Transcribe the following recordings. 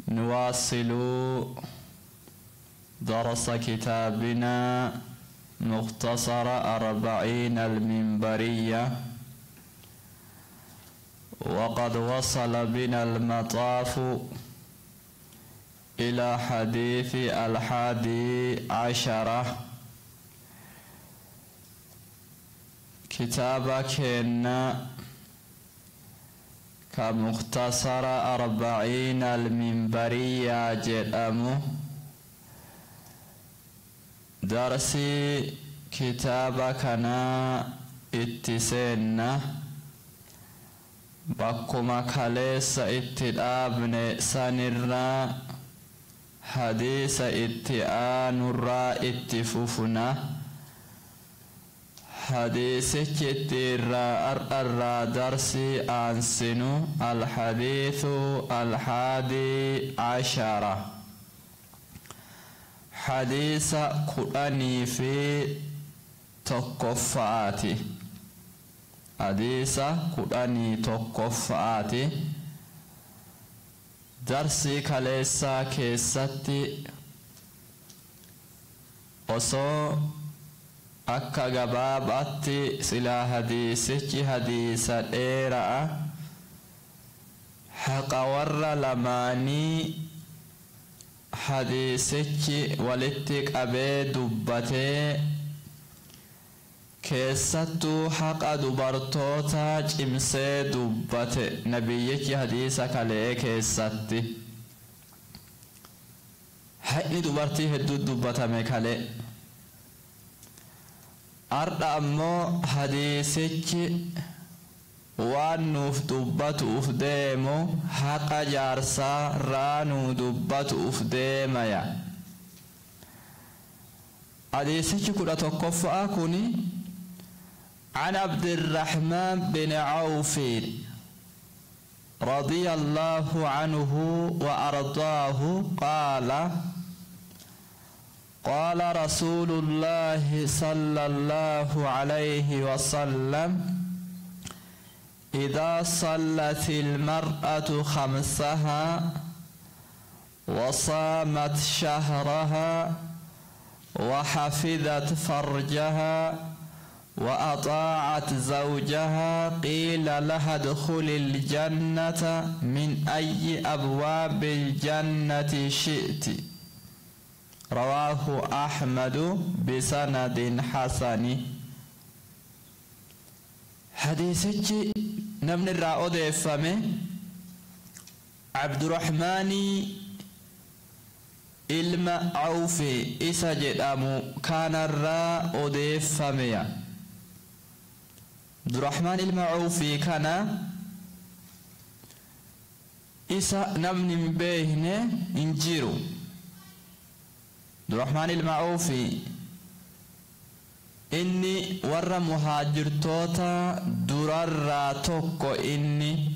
نواصل درس كتابنا مختصر 40 المنبرية، وقد وصل بنا المطاف إلى حديث 11. كتابك كمختصر 40 المنبرية جدامو. درسي كتابكنا اتسينا بكما كاليس اتدابن سنرنا حديث اتآن الرا اتفوفنا حديث كتير الرا درسي أنسنو الحديث 11. حديث قرآني في تقفاتي. حديث قرآني تقفاتي. درسي كاليسا كيستي وصو أكا غباباتي سلا حديثي حديثة إيراء حق ور لماني حديثي ولتك أبي دبتي كيستو حق دبرتوتا جمسي دبتي نبيك حديثك عليه كيستي حقني دبرتي هدو دبتا ميكالي أرد أمو حديثك وانوف دبتو أفديمو حق جارسا رانو دبتو أفديم يا حديثك كلا تقفأ كوني عن عبد الرحمن بن عوف رضي الله عنه وأرضاه قال قال رسول الله صلى الله عليه وسلم إذا صلت المرأة خمسها وصامت شهرها وحفظت فرجها وأطاعت زوجها قيل لها ادخل الجنة من أي أبواب الجنة شئت. رواه أحمد بسند حسن. حديثك نمن الرأود فمه عبد الرحمن ilma Awfi isa jedhamu kanarraa odeeffameya. Abdurrahmaan ilma Awfi kana isa namni hin beekne hin jiru. Abdurrahmaan ilma Awfi inni warra muhaajirtoota durarraa tokko inni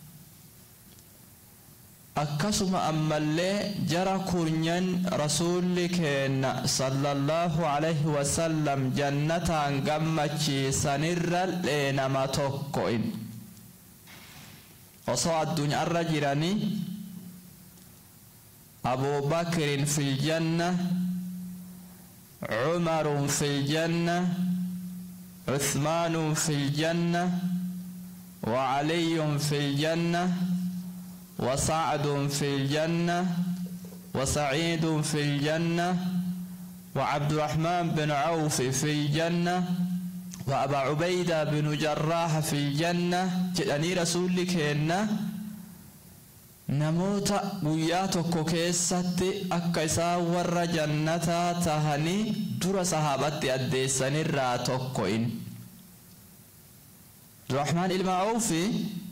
akkasuma ammallee jara kurnyan rasuulli keenya sallallahu alaihi wasallam jannataan gammachiisanirra nama tokko in osoo addunyaarra jiranii Abu Bakrin fil janna, Umarun fil janna, Uthmanun fil janna, wa Aliyun fil janna, وسعد في الجنة وسعيد في الجنة وعبد الرحمن بن عوف في الجنة وأبا عبيدة بن جراح في الجنة. جدني رسولك هنا نموت وياتك كيستي أكيسا ور جنة تهني در صحابتي أديسني راتوكوين. الرحمن المعوفي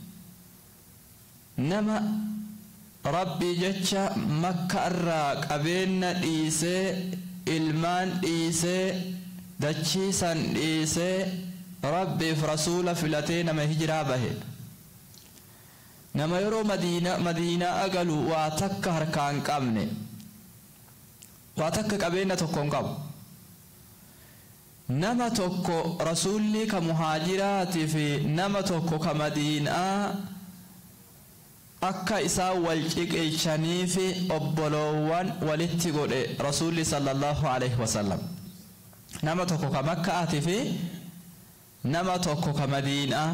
نما ربي جتشا مكة الراق أبين إيسي إلمان إيسي دتشيسان إيسي ربي فرسول فلتين ما هجرا به نما يرو مدينة أقلوا واتك هركان قامني واتك قبينة تكون قب نما تكو رسولي كمهاجرات في نما تكو كمدينة akka isaa wal ciqilchanii fi obboloowwan walitti godhe rasuulli sallallahu alaihi wasallam. Nama tokko ka Makkaati fi nama tokko ka Madiinaa.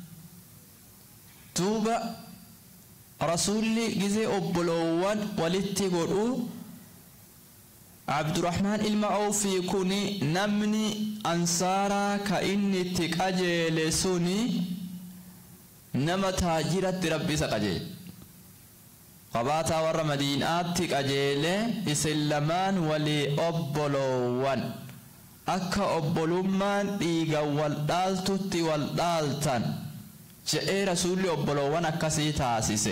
Duuba rasuulli gizee obboloowwan walitti godhu Abdurrahmaan ilma Awfii kuni namni ansaaraa ka inni itti qajeele suni nama taajiratti rabbi isa qajeele. Qabaataa warra Madiinaatti qajeele isin lamaan walii obboloowwan akka obbolummaan dhiiga wal dhaaltutti wal dhaaltan je'ee rasuulli obboloowwan akkasii taasise.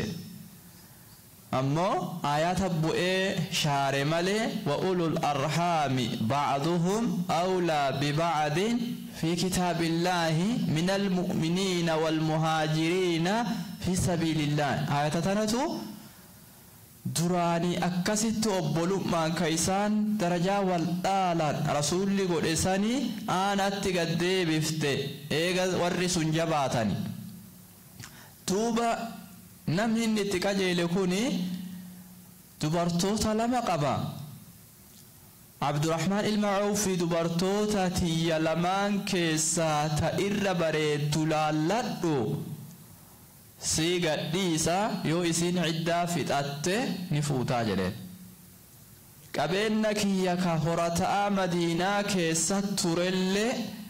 Ammoo ayata bu'ee shaare malee wa ulul arhaami ba'duhum awlaa bi ba'din fi kitaabillahi minal mu'miniina wal muhaajiriina fi sabiilillah. Ayata tanatu duraanii akkasitti obbolummaan ka isaan darajaa wal dhaalan rasuulli godhe sanii aanatti gaddeebifte eega warri sun jabaatani. Duuba namni inni itti qajeele kuni dubartoota lama qaba. Abdurrahmaan ilma Awfii dubartoota tiyya lamaan keessaa ta irra bareeddu laalladhu sii gadhiisa yoo isin ciddaa fixatte ni fuutaa jedheen. Qabeenya kiyya ka horataa Madiinaa keessa turellee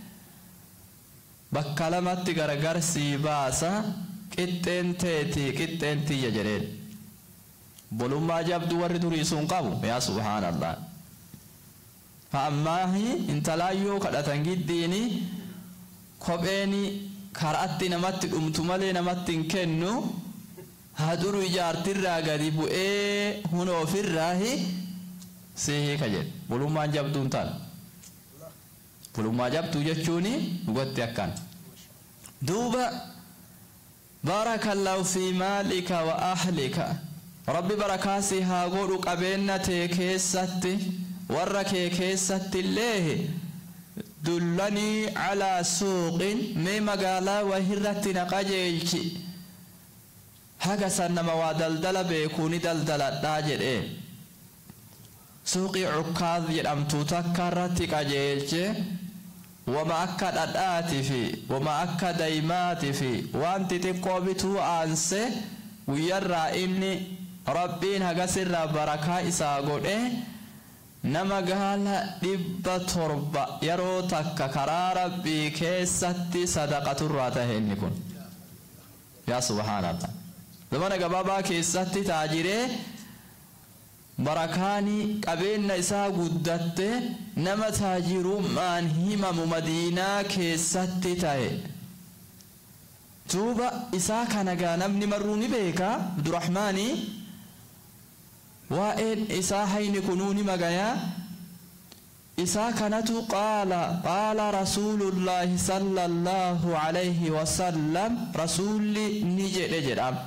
bakka lamatti gargar sii baasa qixxeen teeti qixxeen tiyya jedheen. Bolummaa jabdu warri durii sun qabu yaa subhaanallah. Fa'ammaahi intalaayyoo kadhatan giddiini kopheeni karaatti namatti dhumtu malee namatti hin kennu haduru ijaartirraa gadi bu'ee hunoo ofirraahi sii ka jedhe. Bolummaan jabduun taal. Bolummaa jabduu jechuuni dhugatti akkan. Duuba barakallahu fi maalika wa ahlika. Rabbi barakaasi haa godhu qabeenya tee keessatti warra kee keessatti illee dullanii calaa suuqin mee magaalaa wahirratti na qajeelchi haga san nama waa daldala beekuuni daldaladhaa jedhee suuqii Cukkaaz jedhamtu takka irratti qajeelche wama akka dhadhaati fi wama akka daymaati fi waan xixiqqoo bituu aanse guyyarraa inni rabbiin hagasirraa barakaa isaa godhe nama gaala 700 yeroo takka karaa rabbii keessatti sadaqaturraa tahe inni kun. Yaa subhaanallah. Zamana gabaabaa keessatti taajiree barakaani qabeenya isaa guddatte nama taajirummaan himamu Madiinaa keessatti tahe. Duuba isaa kana gaa namni marruu ni beeka Abdurrahmaani waa'een isaa hayni kunuuni magayaa isaa kanatu qaala rasuulullaahi sallallahu alayhi wasallam rasuulli ni jedhe jedham.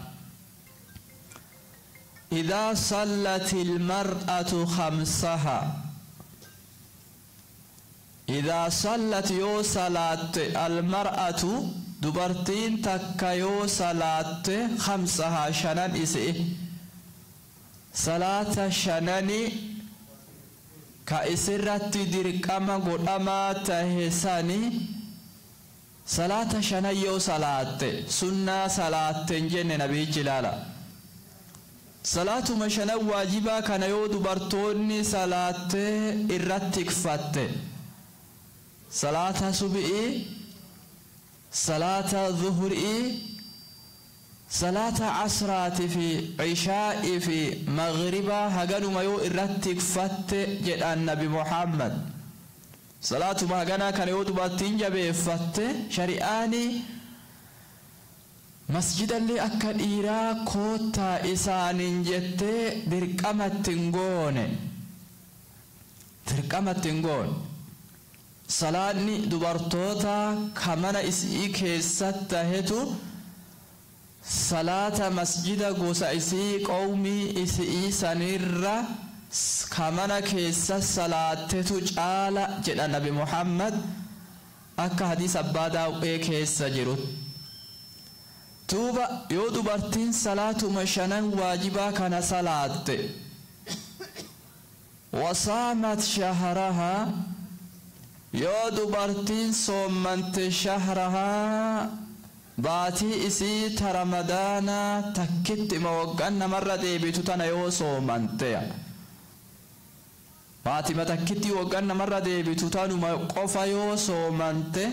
إذا صلت المرأة خمسها إذا صلت يو صلاة المرأة دبرتين تكا يو صلاة خمسها شنن إسئ صلاة شنني كإسرت درقما قدما تهساني صلاة شنن يو صلاة سنة صلاة جن نبي جلالا صلاة مشنا واجبا كان يو دبرتوني صلاة إرتك فات صلاة صبئي صلاة ظهري صلاة عصرات في عشاء في مغربا هجنوا ما يو إرتك فات جد النبي محمد صلاة ما هجنا كان يو دبرتين جبه فات شرياني مسجد اللي أكل إيرا كوتا إسان جت درقمة تنغون صلاة دبرتوتا كمان إسئي كيسات هتو صلاة مسجد غوسا إسئي قومي إسئي سنيرا كمان كيسات صلاة تجعل جد النبي محمد أكا حديث أبادا وإيكيس جروت توبا يودو برتين صلاة مشانا واجبا كان صلاة وصامت شهرها يودو برتين صومنت شهرها باتي إسي رمضان تكت موقعنا مرة ديبتو تانا يو صومنت باتي ما تكتي وقعنا مرة ديبتو تانو موقفا يو صومنت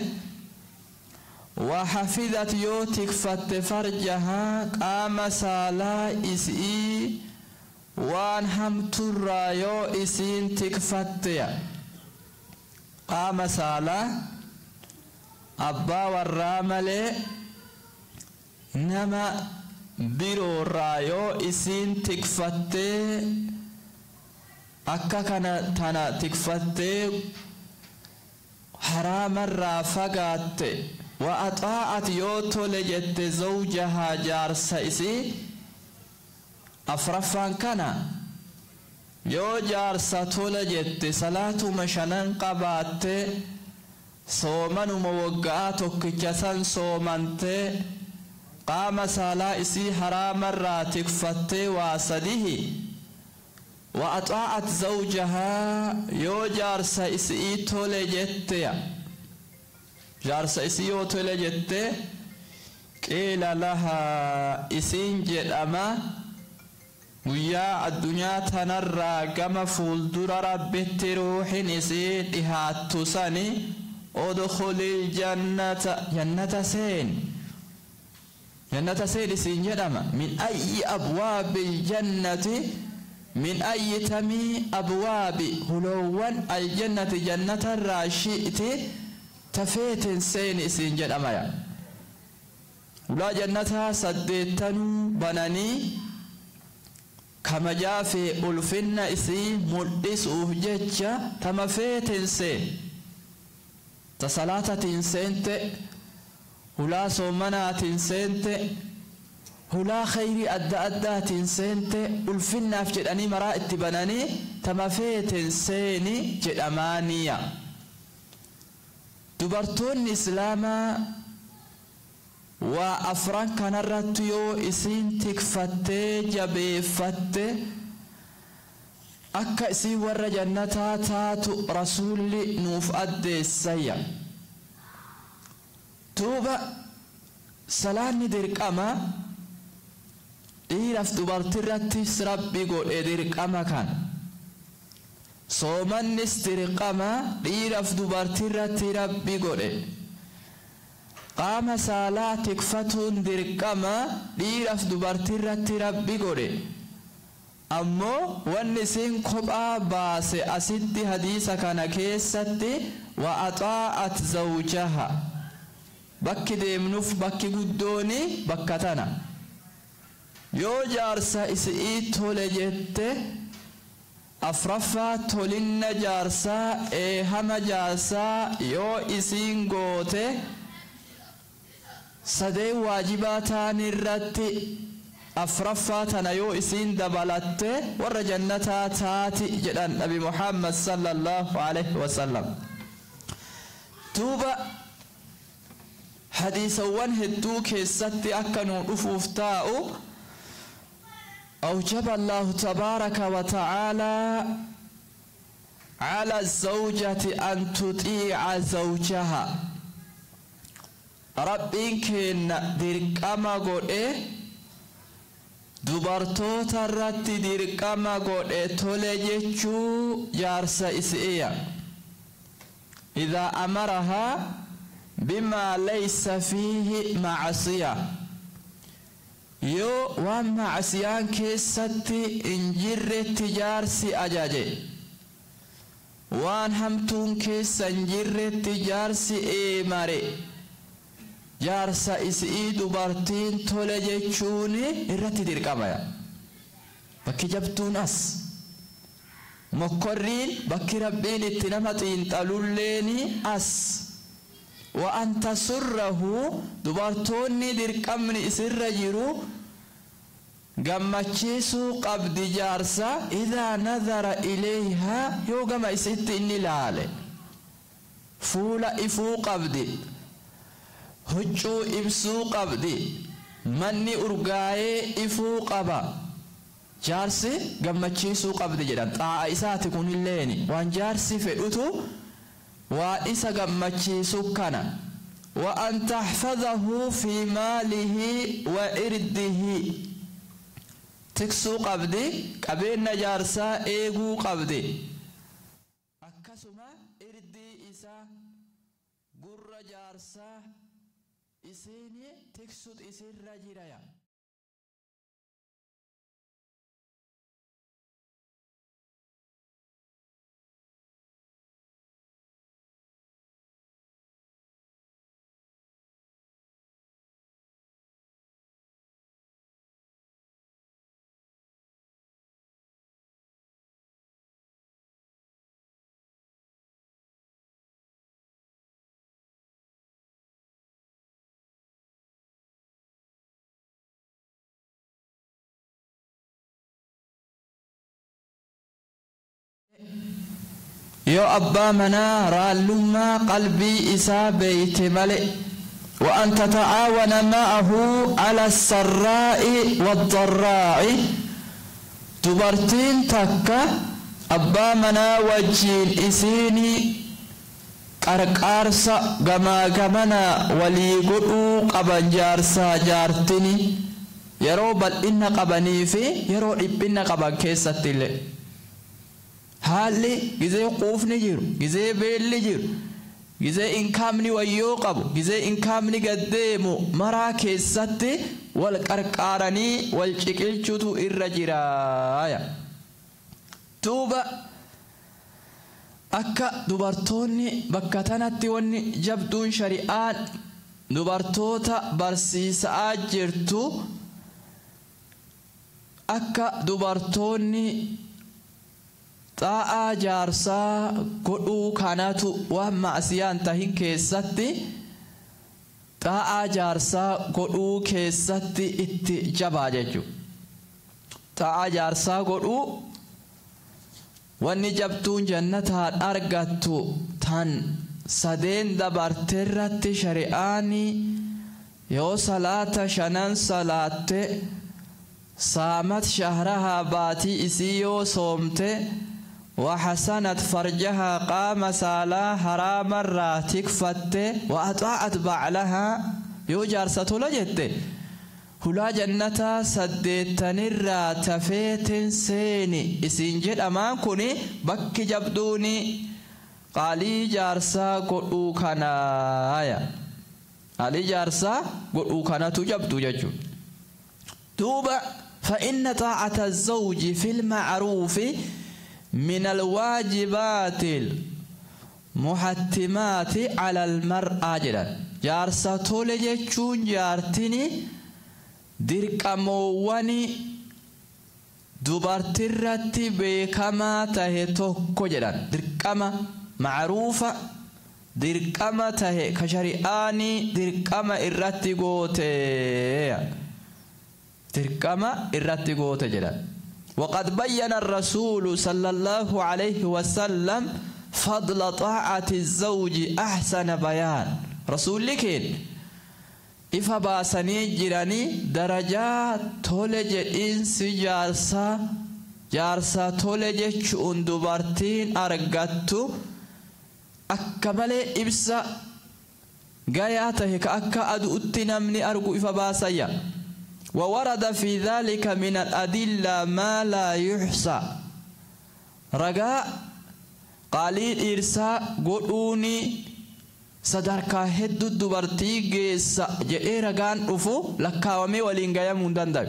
وحفظت يو تكفت فرجها قام سالا إسي وان هم ترى يو إسين تكفت قام سالا أبا والرامل نما بيرو رايو إسين تكفت أكا كان تانا تكفت حرام الرافقات وأطاعت يوتو لجت زوجها جارس إسي أفرفان كان يو جارس تولجت صلاة مشنان قبات صومن موقعاتك جسن صومنت قام سالا إسي حرام الراتك فت واسده وأطاعت زوجها يو جارس إسي تولجت جارس إسيو تولجت قيل لها إسين جدأما ويا الدنيا تنرى كما فولدر ربت روح إسين إهات سني ادخل الجنة جنة سين إسين جدأما من أي أبواب الجنة من أي تمي أبواب هلوان الجنة جنة الراشئة تفيت سين إسين جدأما ولا جنتها سديتن بناني كما جاء في ألفن إسي ملدس أهجج تما فيت سين تصلاة سنت ولا صومنا سنت ولا خير أدى سنت ألفن أفجد أني مرائت بناني تما فيت سين جدأمانية دبرتون إسلاما وأفران كان الرتيو إسين تكفت جبيفت أكا إسي ور جنتا تاتو رسول نوف أدي السيا توبا سلاني ديرك أما إيرف دبرت الرتيس ربي قول إديرك أما كان صومن استرقما إيرف دبرت الرتي ربي قول قام سالاتك فتون درقما ديرف دبرتيرت ربي غوري امو ونسين قبا باس اسد حديث كان كيستي واطاعت زوجها بك ديمنوف بك غدوني بكتنا يو جارسا اسئي تولجت افرفا تولن جارسا هم جارسا يو اسين غوته سدي واجباتان الرتي أفرفاتنا يو إسين دبلت ور جنتا تاتي جدان نبي محمد صلى الله عليه وسلم توبا حديث وانهدو كيستي أكنوا أفوفتاؤ أوجب الله تبارك وتعالى على الزوجة أن تطيع زوجها ربين كن ديرقما غودي dubartoota irratti dirqama godhe tole jechuu jaarsa isi'iya idhaa amarahaa bimaa laysa fiihi macsiya yoo waan macsiyaan keessatti hin jirretti jaarsi ajaje waan hamtuun keessa hin jirretti jaarsi eemare jaarsa isii dubartiin tole jechuun irratti dirqamaya bakki jabtuun as mokkorriin bakki rabbiin itti nama xiinxalulleeni as wa anta surrahu dubartoonni dirqamni isirra jiru gammachiisuu qabdi jaarsa idhaa nadhara ilayhaa yoo gama isitti inni laale fuula ifuu qabdi huccuu ibsuu qabdi manni urgaa'ee ifuu qaba jaarsi gammachiisuu qabdi jedhan xaa'a isaati kunilleen waan jaarsi fedhutu waa isa gammachiisu kana wa an tahfazahu fi maalihi wa irdihi tiksuu qabdi qabeenya jaarsaa eeguu qabdi akkasuma irdii isaa gurra jaarsaa isiini tiksut isirra jiraya يو أبا منا رالما قلبي إسا بيت ملئ وأن تتعاون معه على السراء والضراء تبرتين تكا أبا منا وجين إسيني قرقارسا غما وليقلو قبن جارسا جارتني يرو بل إن قبني في يرو إبن قبن كيسة اللي haalli gizee quufni jiru gizee beelli jiru gizee inkaamni wayyoo qabu gizee inkaamni gaddeemu maraa keessatti wal qarqaaranii wal ciqilchutu irra jiraaya duuba akka dubartoonni bakka tanatti wanni jabduun shari'aan dubartoota barsiisaa jirtu akka dubartoonni xaa'a jaarsaa godhuu kanatu waan maasiyaan tahin keessatti xaa'a jaarsaa godhuu keessatti itti jabaa jechuudha. Xaa'a jaarsaa godhuu wanni jabtuun jannataan argattu tan sadeen dabarteerratti shari'aani yoo salaata shanan salaatte saamat shahrahaa baatii isii yoo soomte وحسنت فرجها قام سالا حرام الراتك فت وأطاعت بعلها يوجار ستولجت هلا جنة سديتن الراتفيت سيني إسنجد أمان كوني بك جبدوني قالي جارسا قلو كنايا قالي جارسا قلو كنا تجبدو ججو توبا فإن طاعة الزوج في المعروف من الواجبات المحتمات على المرأة جدا جارسا تولجون جارتني dirqamoowwani dubartirratti beekamaa tahe tokko jedhan dirqama macruufa dirqama tahe ka shari'aani dirqama irratti goote dirqama irratti goote jedhan وقد بين الرسول صلى الله عليه وسلم فضل طاعة الزوج أحسن بيان رسول لكن إفا باسني جراني درجات تولج إنس جارسا تولج شؤون دوبارتين أرغتو أكمل إبسا غاياته كأكا أدو أتنمني أرغو إفا باسيا وورد في ذلك من الأدلة ما لا يحصى رجاء قليل إرساء قلوني صدركا هدو دبرتي جيس جئي رجان أفو لكاومي ولينغايا مندندب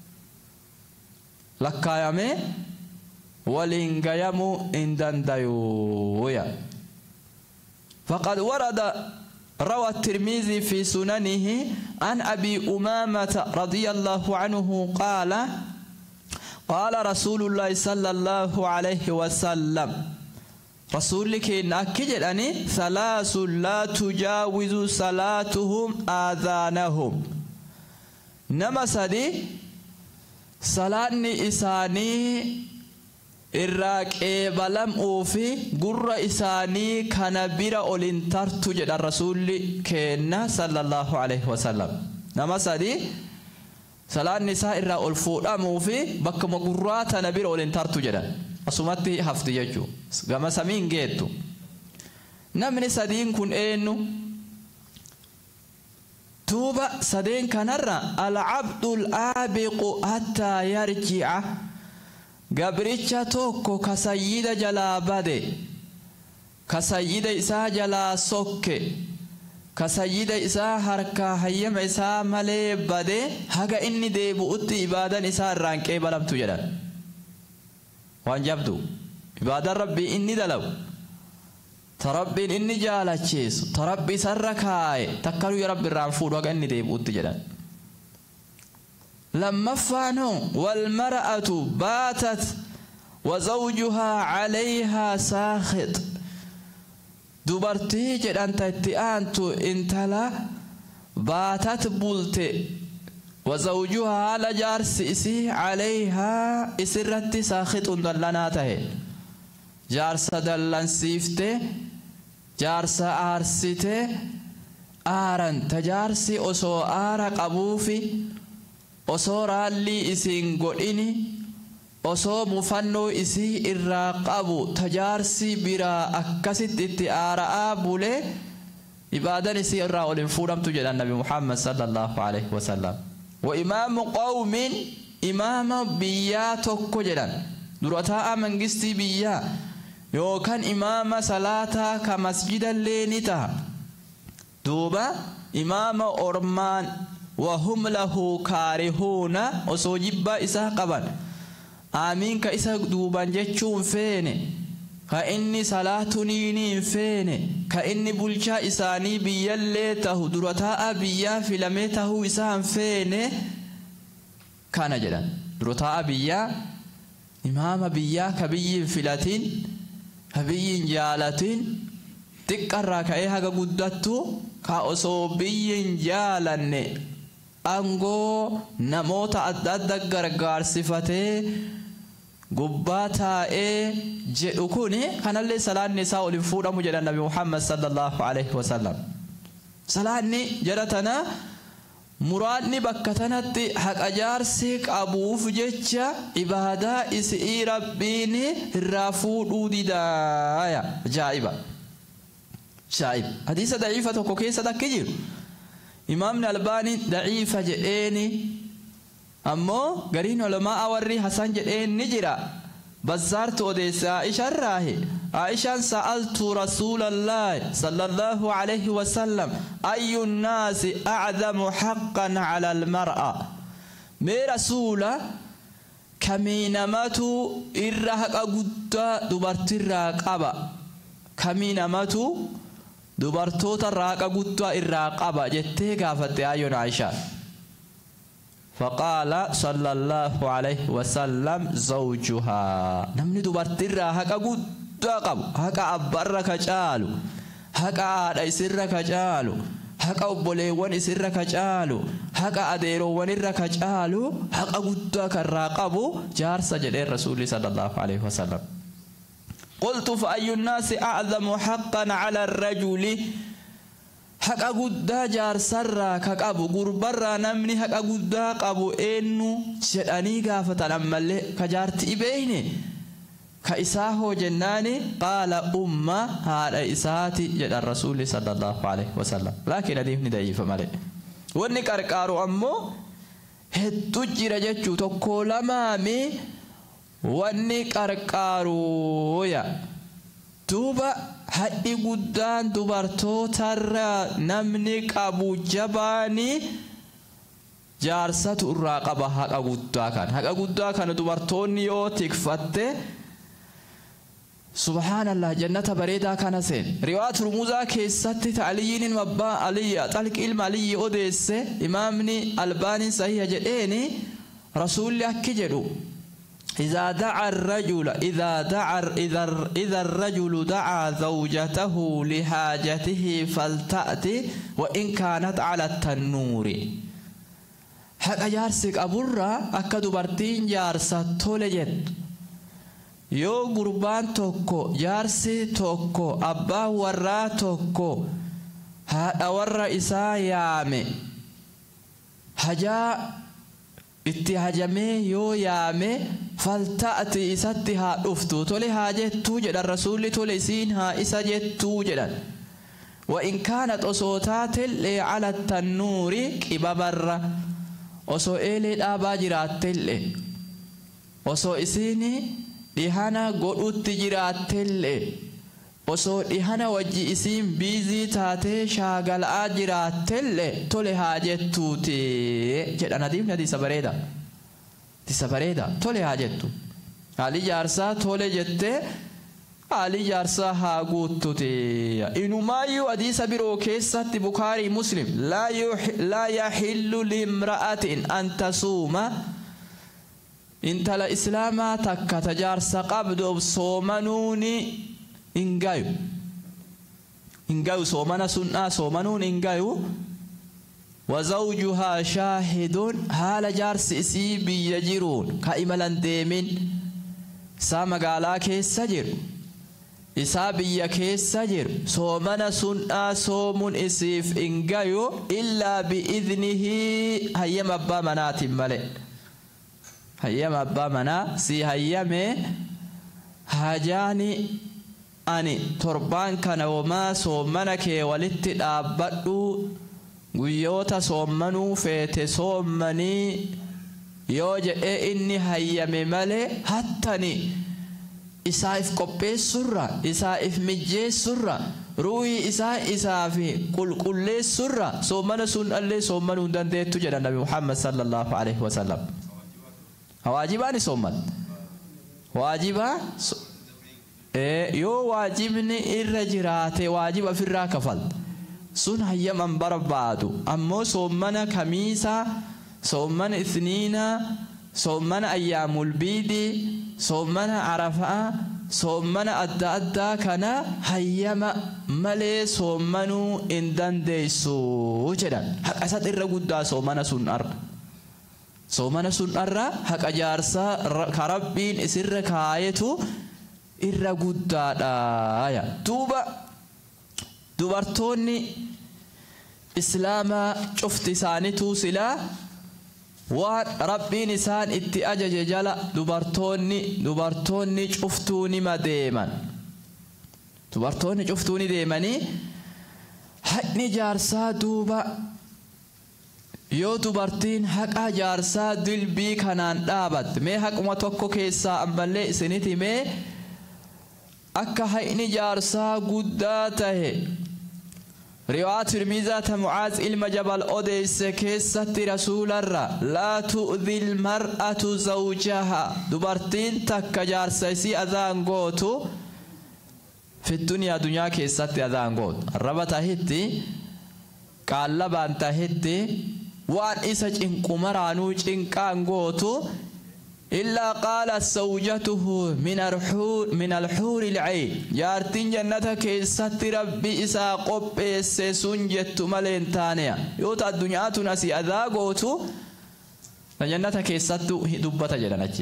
لكاومي ولينغايا مندندب فقد ورد روى الترمذي في سننه عن أبي أمامة رضي الله عنه قال قال رسول الله صلى الله عليه وسلم رسولك نأكد أني ثلاث لا تجاوز صلاتهم آذانهم نما سدي صلاة إساني الراك بلم أوفي قرر إساني كان بيرا أولين ترتج الرسول كنا صلى الله عليه وسلم نما سدي salaan nisaa irraa ol fuudhamuu fi bakkuma gurraata nabira ol hin tartu jedhan asumatti hafti jechuu gama samiin geettu namni sadiin kun eenyu tuuba sadeen kanarra al-abdul aabiqu hatta yarji'a gabricha tokko ka sayyida jalaa bade ka sayyida isaa jalaa sokke ka sayyida isaa harkaa hayyama isaa malee bade haga inni deebi'utti ibaadan isaa irraan qeebalamtu jedhan waan jabdu ibaadan rabbii inni dalagu tarabbiin inni jaalachiisu tarabbii sarra kaaye takkalu ya rabbi irraan fuudhu haga inni deebi'utti jedhan lammaffaan والمرأة باتت وزوجها عليها ساخط dubartii jedhanta itti aantu intala baatat bulte وزوجها لجارس إسي عليها إسرت ساخط دلنا تهي جارس دلن سيفته جارس آرسته آرن تجارسي أسو آرق أبوفي أسو رالي إسين قليني أسو مفنو إسي إراق أبو تجارسي برا أكست اتعار أبولي إبادة إسي إراق الانفورم تجد النبي محمد صلى الله عليه وسلم وإمام قوم إمام بيا توكو جدًا درتا منغستي بيا يو كان إمام صلاة كمسجد اللينتا دوبا إمام أرمان وهم له كارهون وسوجب إسا قبل آمين كإسا دوبا جتشون فين كإني صلاة نينين فين كإني بلشا إساني بيا الليته درتا بيا فلميته إسان فين كان جدا درتا بيا إمام بيا كبي فلاتين كبي جالتين تكرر كأيها قدتو كأسو بي جالن أنغو نموت أدد غرغار صفته قباتا جئكوني كان اللي صلاة النساء لفورة مجد النبي محمد صلى الله عليه وسلم صلاة جرتنا مرادني بكتنا حق أجارسك أبو فجتش إبادة إسئي ربيني الرافود دايا جائبة شائب حديثة ضعيفة وكيسة كجير إمامنا الباني ضعيفة جئيني أمو قرين علماء وري حسن جئين نجرا بزارت وديس عائشة الراهي عائشة سألت رسول الله صلى الله عليه وسلم أي الناس أعظم حقا على المرأة مي رسول كمينماتو إرهق قد دبرت الراقبة كمينماتو دبرتو تراق قد الراقبة جتة قافت أيون عائشة فقال صلى الله عليه وسلم زوجها نمني دبرتيرا هكا قد قب هكا أبرك جالو هكا أيسرك جالو هكا أبوليوان إسرك جالو هكا أديروان إرك جالو هكا قد كراقبو جار سجد الرسول صلى الله عليه وسلم قلت فأي الناس أعظم حقا على الرجل haqa guddaa jaarsarraa ka qabu gurbarraa namni haqa guddaa qabu eenyu jedhanii gaafatan ammallee ka jaartii beeyne ka isaa hoo jennaani qaala umma haadha isaati jedhan rasuulli sallallahu alaihi wasallam laakiin hadiifni da'iifa malee wanni qarqaaru ammoo hedduu jira jechuu tokko lamaami wanni qarqaaruya duuba hadhi guddaan dubartootarra namni qabu jabaani jaarsatu irraa qaba haqa guddaa kan dubartoonni yoo tikfatte subhanallah jannata bareedaa kana seen riwaayat rumuuzaa keessatti ta'aliyin mabbaa aliyya talq ilma aliyyi odeesse imaamni albaaniin sahiha jedheeni rasuulli akki jedhu إذا دعا الرجل إذا الرجل دعا زوجته لحاجته فلتأتي وإن كانت على التنور حق جارسك أبورا أكا دبرتين جارسة تولجت يو قربان توكو جارسي توكو أبا ورا توكو هذا ورا إسا يامي حجا اتهاجمي يو يامي فلتأتي إساتها أفتو تولي هاجت توجد الرسول تولي سينها إساجت توجد وإن كانت أصوتات اللي على التنور كبابر أصو إلي الأباجرات اللي أصو إسيني ديهانا قلت تجرات اللي أصو ديهانا وجي إسين بيزي تاتي شاقل آجرات اللي تولي هاجت توتي جدنا ديم ندي سبريدا دي سبريدا تولي هاجت تو علي جارسا تولي جتة علي جارسا هاقوت توتي إنو ما يو أديس برو كيسة بخاري مسلم لا يحل لامرأة أن تصوم انت الإسلام تكا تجارسا قبض صومنوني إنجايو صومنا سنة صومنون إنجايو وزوجها شاهد هال جارس إسي بيجرون كإملا ديمين سامقالا كيس سجر إسابيا كيس سجر صومنا سنة صوم إسيف إنجايو إلا بإذنه هيا مبا منات ملئ هيا مبا منا سي هيا مي هاجاني أني تربان كان وما صومنك ولت الأبدو guyyoota soommanuu feete soommanii yoo jedhee inni hayyame malee hattani isaaf qopheessurra isaaf mijjeessurra ruuhii isaaf qulqulleessurra soommana sun allee soommanuu dandeettu jedha Nabi Muhammad sallallahu alaihi wasallam. Waajibaani soomman waajiba yoo waajibni irra jiraate waajiba ofirraa kafalta sun hayyaman barbaadu ammoo soommana kamiisa soommana ithniina soommana ayyaamul biidi soommana arafaa soommana adda addaa kana hayyama malee soommanuu hin dandeessu jedhan haqa isa irra guddaa soomana sun arra haqa jaarsaa ka rabbiin isirra kaayetu irra guddaadha duuba dubartoonni islaama cufti isaaniitu silaa waan rabbiin isaan itti ajaje jala dubartoonni cuftuuni madeeman dubartoonni cuftuuni deemanii haqni jaarsaa duuba yoo dubartiin haqa jaarsaa dilbii kanaan dhaabatte mee haquma tokko keessaa ammallee isiniti mee akka haqni jaarsaa guddaa tahe رواية ترمذي معاذ إلما جبل أوديس كيسة رسول الله لا تؤذي المرأة زوجها دبرتين تكجار سيسي أذان قوتو في الدنيا دنيا كيسة أذان قوت الربط هدي قال لبان تهدي وان إسج إن قمرانوج إن كان قوتو إلا قال زوجته من الحور العين جارتين جنتك كيسة ربي إسا قب سنجت ملين تانيا يوتا الدنيا تنسي أذا قوتو جنتك كيسة دبتا جلنجي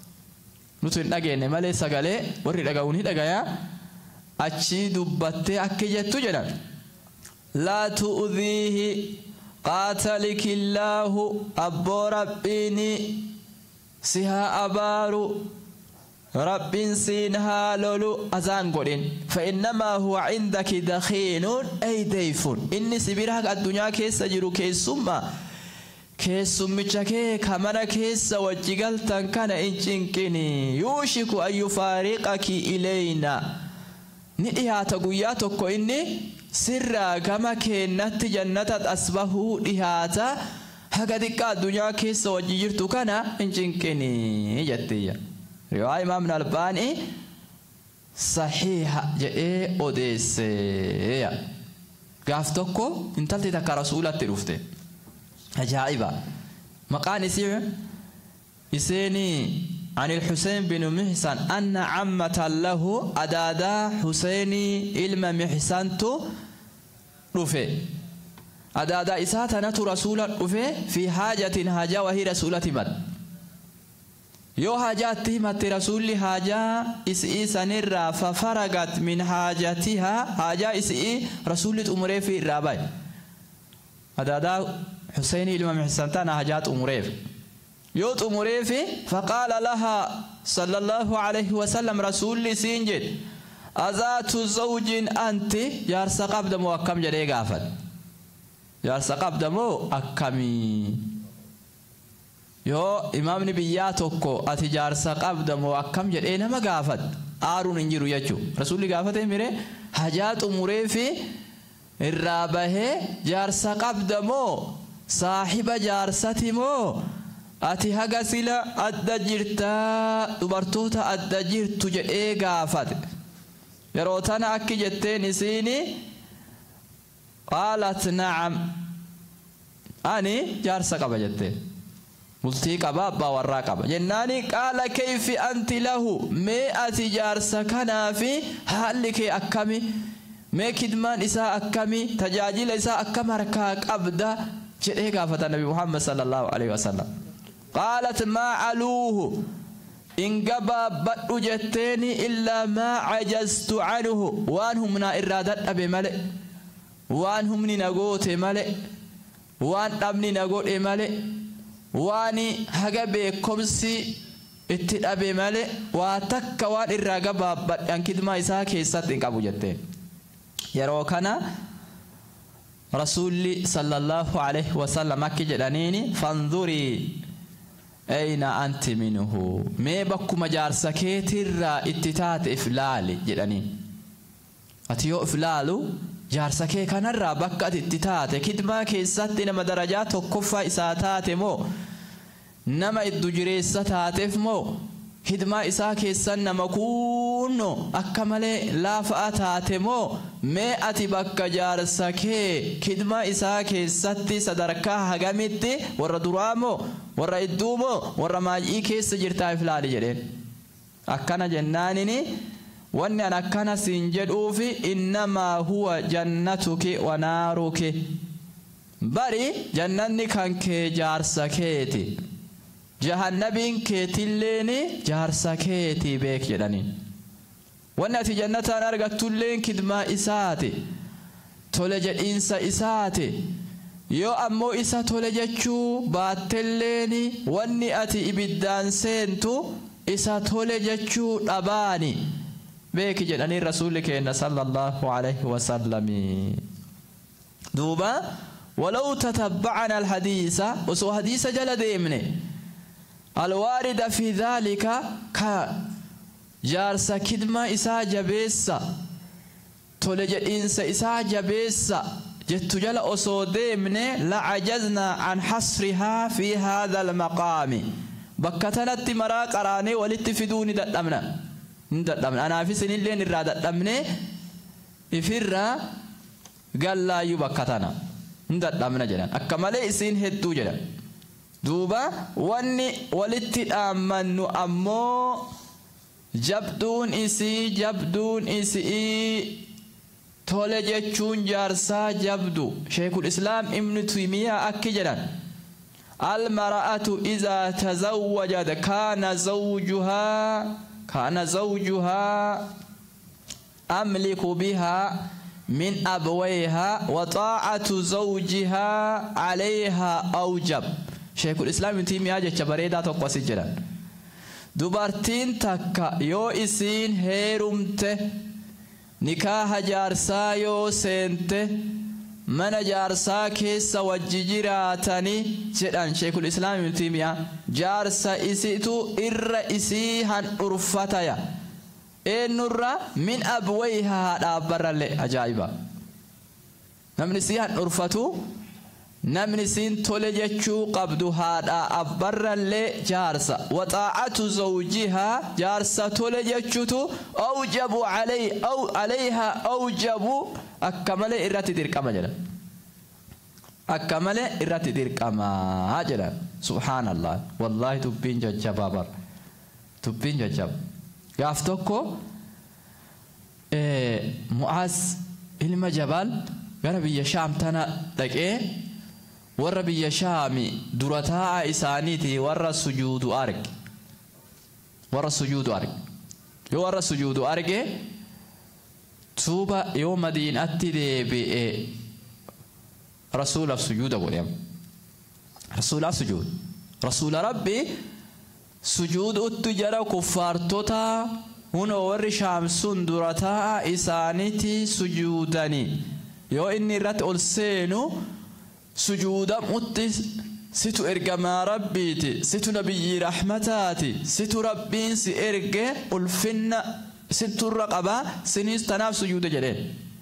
نتو نجين ملي سغالي وري لغاوني لغايا أچي دبتا أكيجتو جلن لا تؤذيه قاتلك الله أبو ربيني سها أبارو رب سينها لولو أزان قولين فإنما هو عندك دخين أي ديف إني سبيرك الدنيا كيس جرو كيس مجاكي كمانا كيس وجيغلتن كان إنجنكني يوشك أن يفارقك إلينا نئيها تقوياتك إني سرا كما كينت جنة أسبه إهاتا هكذا الدنيا كيس وجيرتو كان إنجنكني جتيا رواية إمام الألباني صحيح جاء أوديسيا قافتوكو انتلت تكا رسولة تلوفته عجائبة مقال سير يسيني عن الحسين بن محسن أن عمة له أدادا حسيني إلما محسنتو رفي أدادا إساتنا رسول رفي في حاجة حاجة وهي رسولة مد يو حاجات مت رسول حاجة إسئي سنرى ففرقت من حاجتها حاجة إسئي رسولة أمره في الرابع أدادا حسيني إلما محسنتنا حاجات أمره يوت مريفي فقال لها صلى الله عليه وسلم رسول سينجد أذات زوج أنت جارس قبض مو أكم جري غافل جارس قبض مو أكمي يو إمام نبياتوكو أتي جارس قبض مو أكم جري نما غافل آرون انجرو يجو رسول غافل ميري حاجات مريفي الرابه جارس قبض مو صاحب جارستي مو ati haga sila adda jirta dubartoota adda jirtu jedhee gaafate yeroo tana akki jetteen isiini qaalat na'am ani jaarsa qaba jette multii qaba abbaa warraa qaba jennaani qaala kayfi anti lahu mee ati jaarsa kanaafi haalli kee akkami mee kidmaan isaa akkami tajaajila isaa akkam harkaa qabda jedhee gaafata nabi muhammad sallallahu alaihi wasallam قالت ما علوه إن قبا بدو جتيني إلا ما عجزت عنه وانهم نا إرادت أبي ملئ وانهم نقوت ملئ وان أبني نقوت ملئ واني هقبي كمسي اتدأبي ملئ واتك وان إرقبا بد أنكد ما إساك يستطيع قبو جتين يروكنا رسول صلى الله عليه وسلم أكي جدانيني فانظري أين أنت منه ما بكو مجار سكيت الرا اتتات إفلالي جداني أتيو إفلالو جار سكي كان الرا بكت اتتات كد ما كيسات نما درجات وكفا إساتات مو نما الدجري ستاتف مو هدما إسا كيسان نما كونو أكمالي لا فأتات مو ما أتي بك جار سكي كدما إسا كيساتي صدركا هغمتي وردرامو warra idduumo warra maajii keessa jirtaa iflaali jedheen akkana jennaanini wanni an akkana siin jedhuufi innamaa huwa jannatuki wa naaruki bari jannanni kan kee jaarsa keeti jahannabiin keetilleen jaarsa keeti beek jedhaniin wanni ati jannataan argattulleen kidmaa isaati tole jedhiinsa isaati yoo ammoo isa tole jechuu baattelleeni wanni ati ibiddaan seentu isa tole jechuu dhabaani beeki jedhanii rasuulli keenya sallallahu alaihi wasallam duuba ولو تتبعنا الحديث وسو حديث جل ديمني الوارد في ذلك كا جارس كدما إسا جبيسا تولج إنس إسا جبيسا جت جل أصودي من لعجزنا عن حصرها في هذا المقام بكتنا التمرا قراني ولتفدوني ددمنا أنا في سنين اللي نراد ددمني إفرا قال لا يبكتنا ددمنا جنا أكمل إسين هدو جنا دوبا واني ولتأمن أمو جبدون إسي تولى جتشون جارسا جبدو شيخ الإسلام ابن تيمية أكجرا المرأة إذا تزوجت كان زوجها أملك بها من أبويها وطاعة زوجها عليها أوجب شيخ الإسلام ابن تيمية جبريدا تقوسي جرا دوبارتين تكا يو إسين هيرمته نكاح جارسا يو سنته من جارسا كيسا وججراتني جدان شيخ الإسلام ابن تيمية جارسا إسيتو إسي هن أرفتايا النورة من أبويها دابر اللي أجايبا نمني سيهن أرفتو نمني سين تولجتشو قبضو هذا أبر اللي جارسا وطاعة زوجها جارسا تولجتشو أوجب عليها أوجب أكمل إراتي تركما جلا أكمل إراتي تركما هاجلا سبحان الله والله تبين ججب بابر تبين ججب يافتوكو معاذ إلما جبال غربي شام تنا دقي وربي شامي درتا إسانيتي ور السجود أرك يو ور السجود أرك توبا يوم دين أتدي بي رسول السجود أقول رسول السجود رسول ربي سجود التجارة كفار توتا هنا ورشام سندرتا إسانتي سجودني يو إني رت ألسينو سجودا متس ستو إرجما ربيتي ستو نبي رحمتاتي ستو ربين سإرج الفن ستو الرقبة سنيس تناف سجود جلين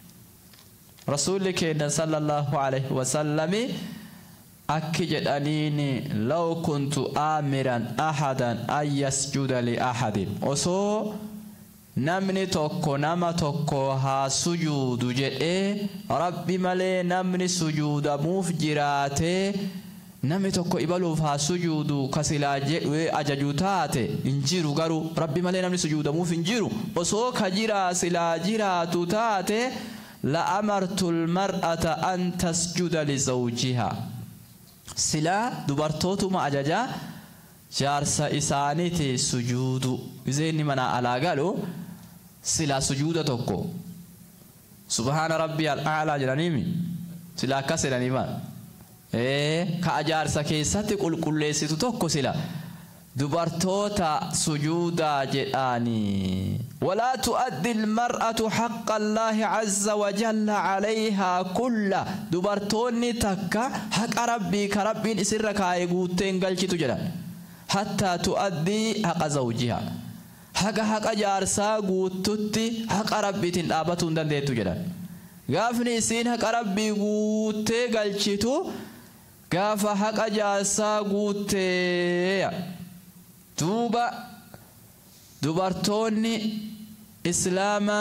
رسولك صلى الله عليه وسلم أكجد أنيني لو كنت آمرا أحدا أن يسجد لأحد وصو نمني توكو نما توكو ها سجود جئ ربي ملي نمني سجود مفجراتي نمني توكو إبالوف ها سجود كسلا جئ أججوتاتي انجيرو غارو ربي ملي نمني سجود مف انجيرو وصو كجيرا سلا جيراتو تاتي لأمرت المرأة أن تسجد لزوجها سلا دبرتوتو ما أججا جارسا إسانيتي سجود زيني منا على قالوا سلا سجود توكو سبحان ربي الأعلى جرانيمي سلا كسراني ما كأجارسا كيساتي كل ليسي توكو سلا دبرتوتا سجودا جاني ولا تؤدي المرأة حق الله عز وجل عليها كله دبرتوني تكا حق ربي كربين إسرك هايقوتين قلتي تجرى حتى تؤدي حق زوجها حق جارسا قوتتي حق ربي تنابتون دندي تجرى غافني سين حق ربي قوتي قلتي تو غاف حق جارسا قوتي دوبا دبرتوني إسلاما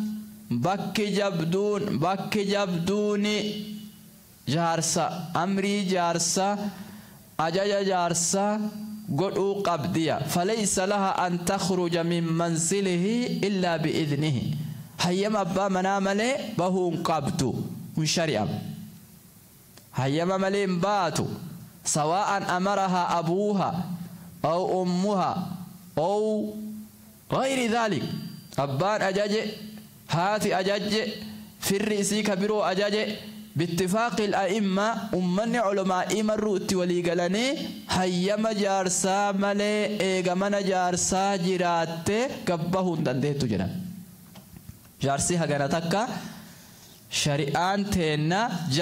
بك جبدوني جارسا أمري جارسا أجاجا جارسا قدو قبضية فليس لها أن تخرج من منزله إلا بإذنه هيما أبا مناملي بهون قبضو من شريعة هيما ملين باتو سواء أمرها أبوها أو أمها أو غير ذلك أبان أجاج هاتي أجاج في الرئيسي كبيرو أجاج باتفاق الأئمة أمني علماء مرؤتي وليقلني هيما جارسا ملي إيغمان جارسا جرات قبهون دندهتو جنا جارسي هغانا تكا شريعان تينا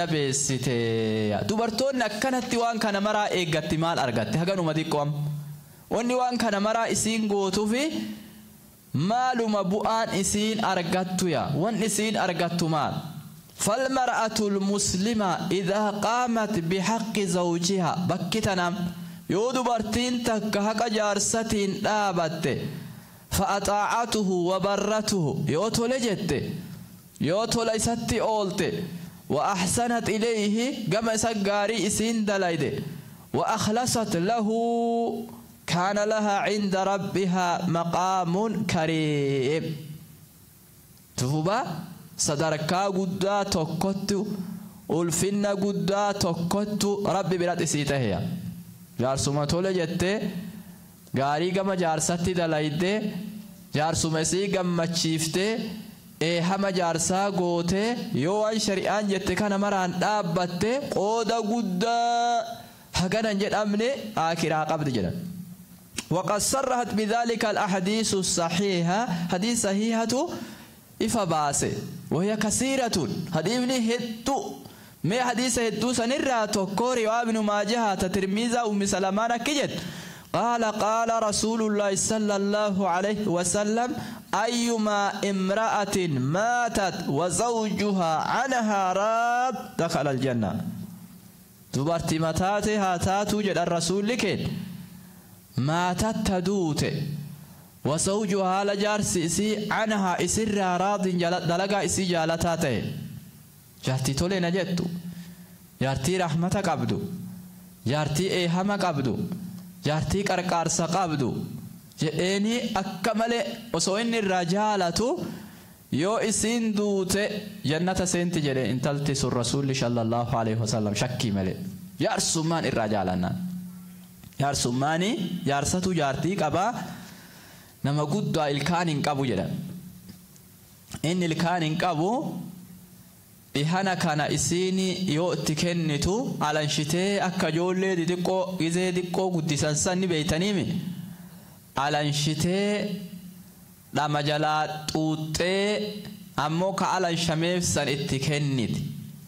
جبسيتي دوبرتون نكنت وان كان مرا إيغتي مال أرغتي هغانو مديكوام واني وان كان مرا إسين غوتو في مالو مبوان إسين أرغتو يا وان إسين أرغتو مال فالمرأة المسلمة إذا قامت بحق زوجها بكتنا يودو برتين تك حق جارستين دابت فأطاعته وبرته يوتو لجت يوتو ليست أولت وأحسنت إليه كما سجاري إسين دلايد وأخلصت له كان لها عند ربها مقام كريم توبا صدركا قدا توكتو والفنا قدا توكتو ربي بلاد إسيته هي جارسوما تولا جتة غاري كما جارستي دلايد جارسوما سي كما تشيفته هما جارسا غوته يوان شريعان جتة كان مران دابته قودا قدا هكذا نجد أمني آخر قبض جدا وقد صرحت بذلك الأحاديث الصحيحة حديث صحيحة إفباسه وهي كثيرة حديثني هدو ما حديث هدو سنرى تكوري وابن ماجه تترميزة سلمان كجد قال رسول الله صلى الله عليه وسلم أيما امرأة ماتت وزوجها عنها راض دخل الجنة دبرتي متاتها تاتو جد الرسول لكن ماتت تدوت وزوجها لجارسي عنها إسر راض دلقا إسي جالتاته جارتي تولي نجتو جارتي رحمة قبدو جارتي إيهام قبدو جارتي كركارسا قبدو جئني أكمل وسوين الرجالة يو إسين دوت جنة سنت جري انتلتس الرسول صلى الله عليه وسلم شكي ملي يارسمان الرجالنا يارسماني يارستو جارتي قبا نما قد الكان انقبو جدا إن الكان انقبو dhihana kana isiini yoo itti kennitu alanshitee akka ijoollee xixiqqoo gizee xiqqoo guddisan sanni beeytaniimi alanshitee dhama jalaa xuuxxee ammoo ka alanshameef san itti kenniti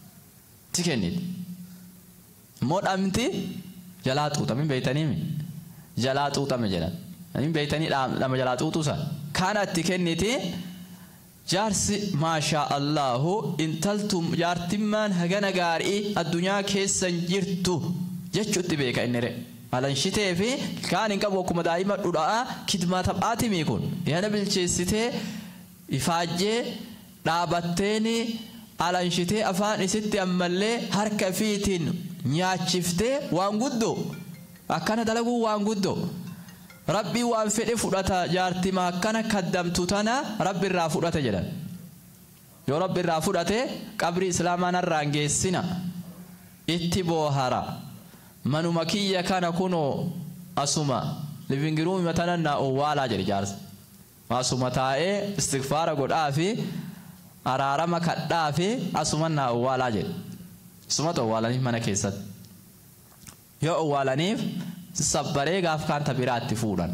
ammoo dhamti jalaa xuuxame beeytaniimi jalaa xuuxame jedhan ani beeytanii dhama jalaa xuuxusa kana itti kenniti jaarsi maashaa Allahu intaltum jaartimmaan hagana gaarii addunyaa keessan jirtu jechuutti beeka innire alanshitee fi kaan hin qabu akkuma daa'ima dhudhaa kidmaa taphaatimi kun yana bilcheessitee ifaajjee dhaabatteeni alanshitee afaan isitti ammallee harka fiitiin nyaachiftee waan guddoo akkana dalaguu waan guddoo rabbi waan fedhe fudhata jaartima akkana kaddamtu tana rabbi irraa fudhate jedhan yoo rabbi irraa fudhate qabri islaamaa narraan geessina itti boohara manuma kiyya kana kunoo asuma living room matananna owwaalaa jedhe jaarsa asuma taa'ee istighfaara godhaa fi araarama kadhaa fi asumanna owwaalaa jedhe sumata owwaalaniif mana keessatti yoo owwaalaniif sabbaree gaaf kaan tabiraatti fuudhan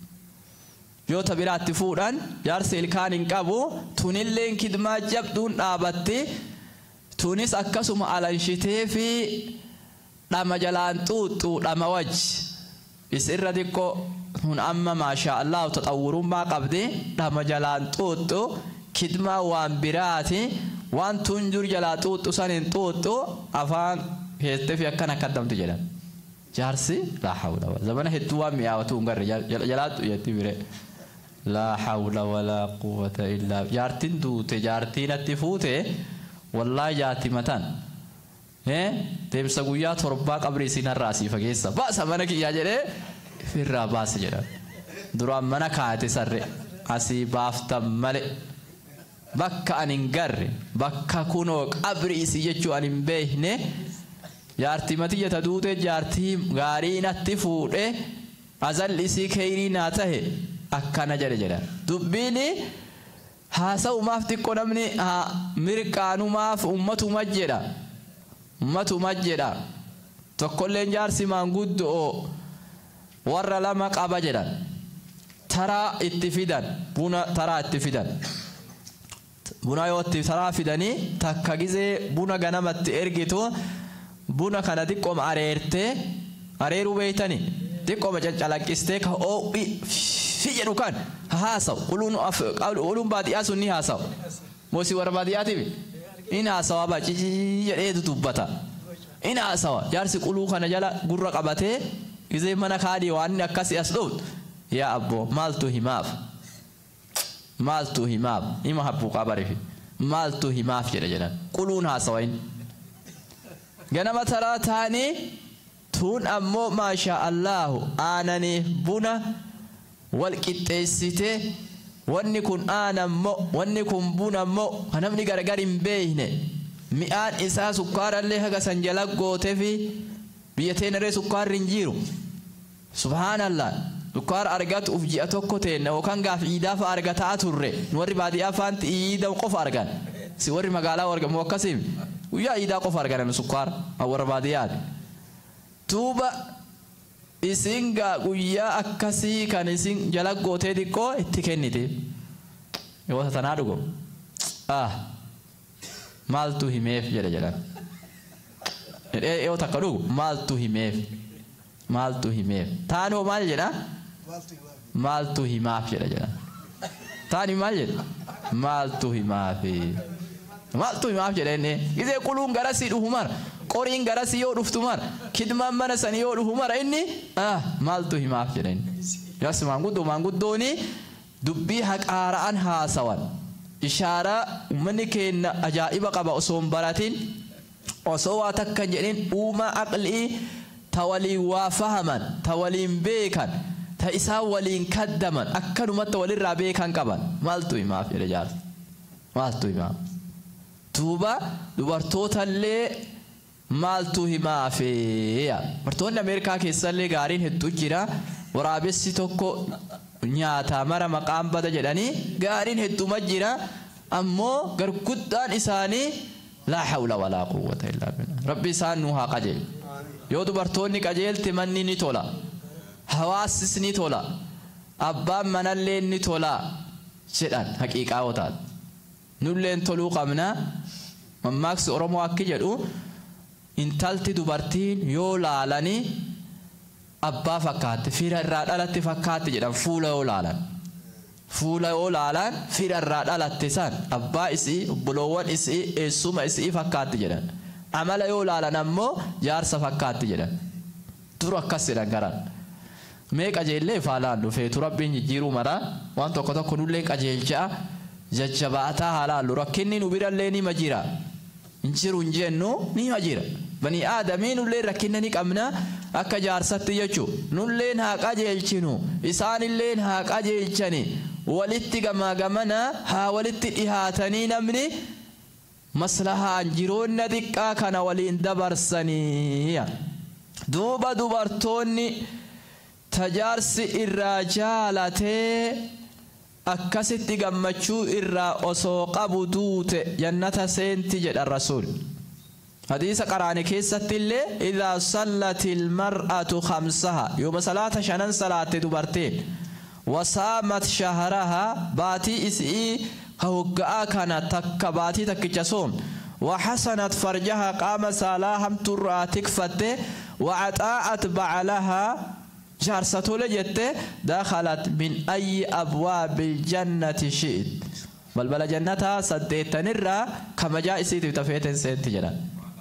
yoo tabiraatti fuudhan jaarsi ilkaan hin qabu tunilleen kidmaa jabduun dhaabatti tunis akkasuma alanshitee fi dhama jalaan xuuxxu dhama wajji isirra xiqqoo hun amma maashaa Allah taxawwurummaa qabdi dhama jalaan xuuxxu kidmaa waan biraati waan tun jur jalaa xuuxxu san hin xuuxxu afaan keessee fi akkana kaddamtu jedhan jaarsi laa hawla wala zamana hedduu waan mi'aawatu hin garre jalaatu yetti bire laa hawla walaa quwwata illaa jaartiin duute jaartiin atti fuute wallaahi jaartii mataan deemsa guyyaa torbaa qabri isiin har'aa asii fageessa baasa mana kiyyaa jedhee firraa baase jedhan duraan mana kaate sarre asii baaftan malee bakka ani hin garre bakka kunoo qabri isii jechuu ani hin beekne jaartii matiyya ta duute jaartii gaarii natti fuudhe azalli isii kheyrii naa tahe akkana jedhan dubbiin haasa'umaaf xiqqoo namni mirqaanumaaf ummatuma jedha tokkolleen jaarsi maanguddoo warra lama qaba jedhan taraa itti fidan buna taraa itti fidan buna yoo itti taraa fidanii takka gizee buna ganamatti ergitu buna kana xiqqooma areertee areeruu beeytanii xiqqooma caccalaqqistee ka oophi fi jedhu kan haasawu quluun baadiyyaa sun ni haasawu moosii warra baadiyyaatiif in haasawa ba jedhee dubbata in haasawa jaarsi quluu kana jala gurra qabatee gizee mana kaadii waan akkasii as dhuftu yaa abboo maaltu himaaf ima habbuu qabarifi maaltu himaaf jedhan quluun haasawa inni ganama taraa taanii tun ammoo maashaa Allahu aananii buna wal qixxeessite wanni kun aanammoo wanni kun bunammoo namni gargar hin beekne mi'aan isaa sukkaarallee haga san jala gootee fi biyya teenaree sukkaarri hin jiru subhaanallah sukkaara argatuuf ji'a tokko teenne yookaan gaaf iidaafa argataa turre warri baadiyyaa faanti iida qofa argan si warri magaalaa argamu akkasiin guyyaa iidaa qofa argan sukkaara warra baadiyyaati tuuba isin guyyaa akkasii kan isin jala gootee xiqqoo itti kennite yoo tanaa dhugo maaltu himeef jedhan yoo takka dhugu maaltu himeef taanoo maal jedha maaltu himaaf jedhan taani maal jedha maaltu himaaf jedhenne gizee quluun garasii dhufu mara qoriin garasii yoo dhuftu mara kidmaan mana sanii yoo dhufu mara inni maaltu himaaf jedhan jaarsi maanguddooni dubbii haqaara'an haasawan ishaaraa ummanni keenya ajaa'iba qaba osoo hin baratin osoo waa takkan jedhin uumaa aqlii ta waliin waa fahaman ta waliin beekan ta isaan waliin kaddaman akkanumatti walirraa beekan qaban maaltu himaaf jedhe jaarsi maaltu himaaf tuuba dubartootaallee maaltu himaafeeya dubartoonni Ameerikaa keessallee gaariin hedduu jira waraabessi tokko nyaata mara maqaan bada jedhanii gaariin hedduma jira ammoo garguddaan isaanii لا حول ولا قوة إلا بالله ربي سانوها قجيل يود برتوني قجيل تمني نتولا حواس نتولا أبا من اللي نتولا شدان حقيقة وتاد نولين تلو قمنا مماكس أرمو أكيجدو intalti dubartiin yoo laalani abbaa fakkaatti fira irraa dhalatte fakkaatti jedhan fuula yoo laalan fira irraa dhalatte san abbaa isii obboloowwan isii eessuma isii fakkaatti jedhan amala yoo laalan ammoo jaarsa fakkaatti jedhan dur akkas jedhan garan mee qajeellee faalaan dhufeetu rabbiin jijjiiruu mara waan tokko tokko nullee qajeelchaa jajjabaataa haalaallu rakkinni nu birallee ni majira injiru injennu ni majira bani aadamiin nullee rakkinni qabna akka jaarsatti jechu nulleen haa qajeelchinu isaanilleen haa qajeelchani walitti gamana haa walitti dhihaatanii namni maslahaan jiroonna xiqqaa kana waliin dabarsanii duuba dubartoonni tajaarsi irraa jaalatee akkasitti gammachuu irraa osoo qabu duute jannata seenti jedha rasuul حديث قرآن كيسة اللي إذا صلت المرأة خمسها يوم صلاة شنن صلاة دبرتين وصامت شهرها باتي إسئي هوقا كانت تك باتي تكجسون وحسنت فرجها قام صلاهم ترى تكفت وعطاءت بعلها جارسة لجت دخلت من أي أبواب الجنة شئت بل جنتها صديت نرى كما جاء إسئي تفيتن سنت جنان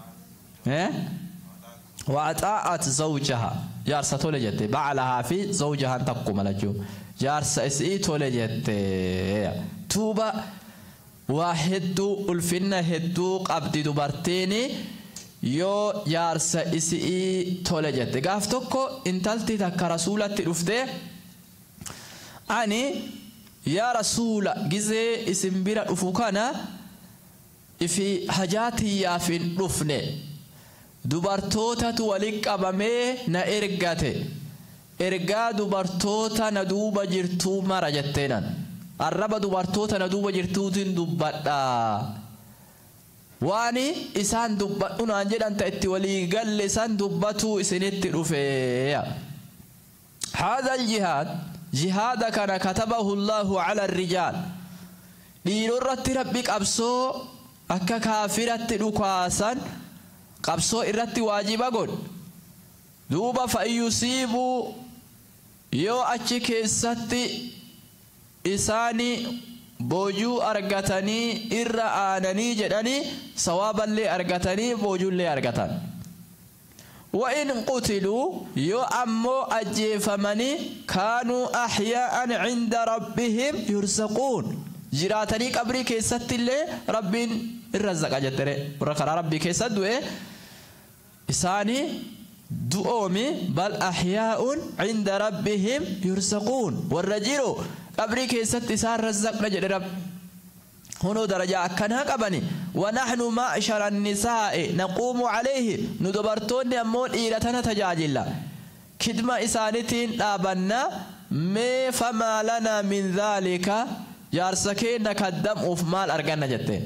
وأطاعت زوجها جارسة تولجت بعلها في زوجها تقوم لجو جارسة إسئي تولجت توبة واحد الفنة هدو قبض دبرتيني يو جارسة إسئي تولجت قافتوكو انتلتي تك رسولة رفته أني يا رسول جزي اسم بيرا أفوكانا في حاجاتي يا في رفنه dubartoota tu waliin qabamee na ergate ergaa dubartoota na duuba jirtuu mara jetteenan arraba dubartoota na duuba jirtuutiin dubbadha waani isaan dubbadhu naan jedhan ta'etti walii galle san dubbatu isinitti dhufe هذا الجهاد جهاد كان كتبه الله على الرجال dhiirorratti rabbi qabsoo akka kaafiratti dhukaasan qabsoo irratti waajiba godh duuba fayyusiibu yoo achi keessatti isaani boojuu argatanii irra aananii jedhanii sawaaballee argatanii boojuullee argatan وإن قتلوا يو أمو أجيفمني كانوا أحياء عند ربهم يرزقون جراتني قبري كيست اللي ربين الرزق أجتري ورخرا ربي كيست دوئي إساني دوؤمي بل أحياء عند ربهم يرزقون والرجل قبري كيست إسان رزق نجد رب هنو درجة أكنها قبني ونحن معشر النساء نقوم عليه ندبرتون أمون إيرتنا تجاجل كدما إسانتين آبنا ما فما لنا من ذلك جارسكين نكدم أفمال أرغان جتين